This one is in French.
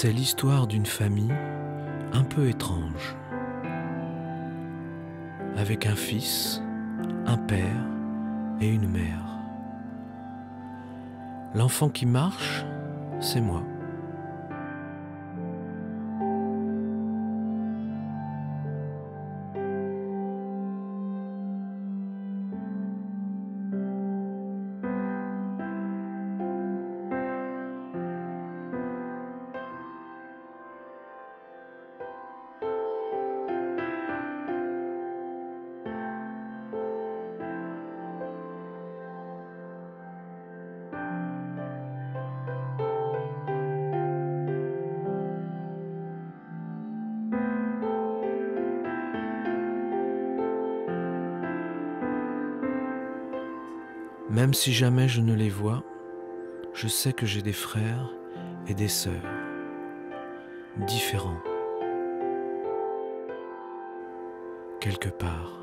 C'est l'histoire d'une famille un peu étrange, avec un fils, un père et une mère. L'enfant qui marche, c'est moi. Même si jamais je ne les vois, je sais que j'ai des frères et des sœurs, différents, quelque part.